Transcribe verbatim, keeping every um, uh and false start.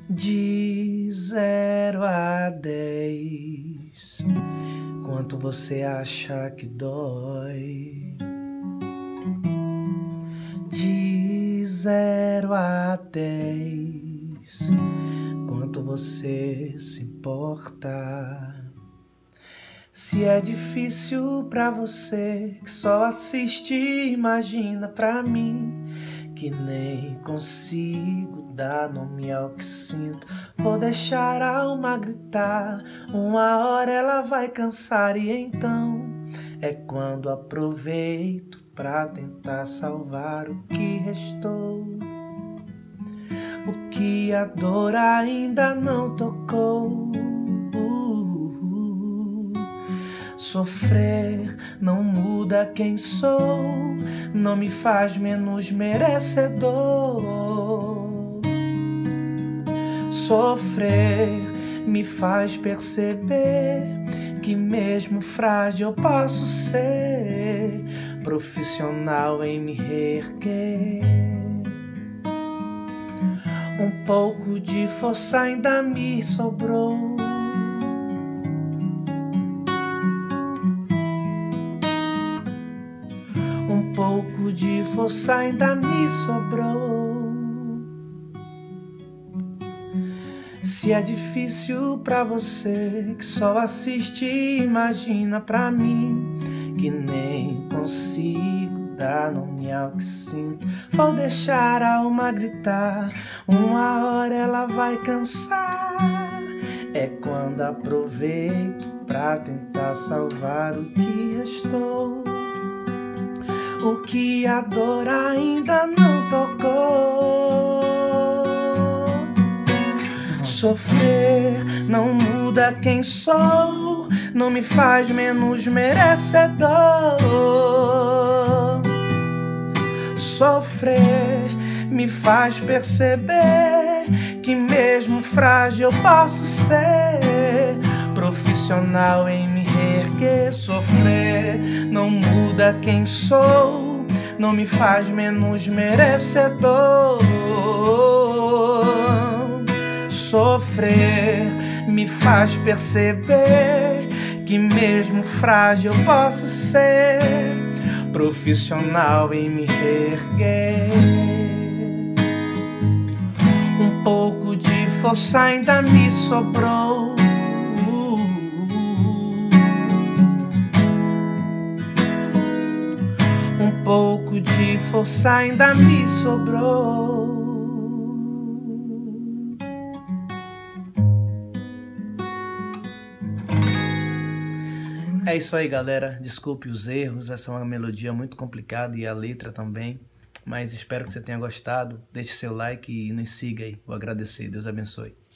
De zero a dez, quanto você acha que dói? De zero a dez, quanto você se importa? Se é difícil pra você que só assiste, imagina pra mim que nem consigo dar nome ao que sinto. Vou deixar a alma gritar, uma hora ela vai cansar e então é quando aproveito pra tentar salvar o que restou, o que a dor ainda não tocou. Sofrer não muda quem sou, não me faz menos merecedor. Sofrer me faz perceber que mesmo frágil eu posso ser profissional em me reerguer. Um pouco de força ainda me sobrou. Um pouco de força ainda me sobrou. Se é difícil pra você que só assiste, imagina pra mim que nem consigo dar nome ao que sinto. Vou deixar a alma gritar, uma hora ela vai cansar. É quando aproveito pra tentar salvar o que restou, o que a dor ainda não tocou. Sofrer não muda quem sou, não me faz menos merecedor. Sofrer me faz perceber que mesmo frágil eu posso ser profissional em me reerguer. Sofrer não muda quem sou, não me faz menos merecedor. Sofrer me faz perceber que mesmo frágil eu posso ser profissional em me reerguer. Um pouco de força ainda me sobrou. Um pouco de força ainda me sobrou. É isso aí, galera. Desculpe os erros, essa é uma melodia muito complicada e a letra também. Mas espero que você tenha gostado. Deixe seu like e nos siga aí. Vou agradecer. Deus abençoe.